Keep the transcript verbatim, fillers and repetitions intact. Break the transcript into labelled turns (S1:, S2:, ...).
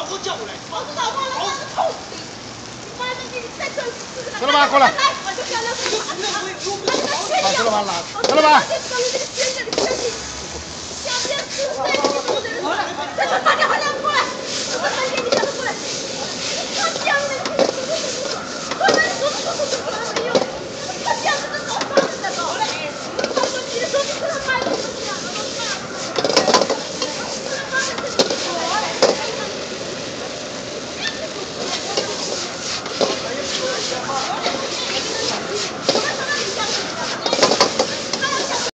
S1: 婆叫过来。
S2: 我知道，忘了，我是臭死你！妈的，给你再整死个！
S3: 走了吧，过来。
S2: 我就想让你，
S3: 好，走了吧，拿，走了吧。
S2: 下边是在你们的人，再说打电话让过来，我再给你叫他过来。他讲的。